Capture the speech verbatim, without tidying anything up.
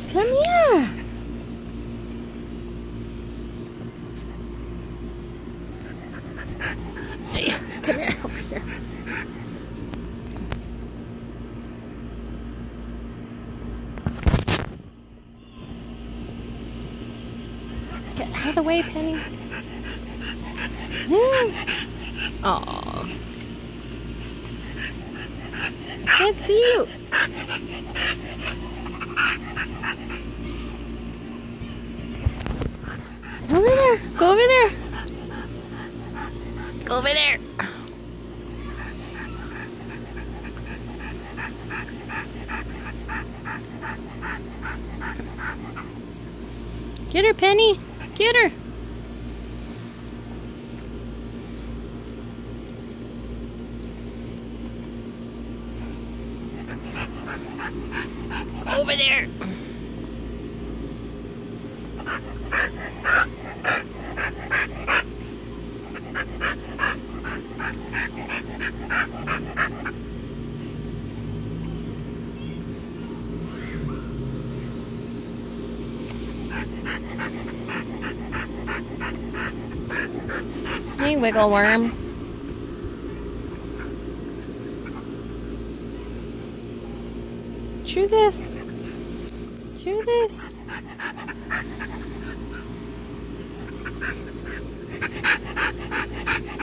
Come here. Hey, come here, over here. Get out of the way, Penny. Aww. I can't see you. Over there. Go over there. Go over there. Get her, Penny. Get her. Go over there. Hey, wiggle worm. Chew this. Chew this.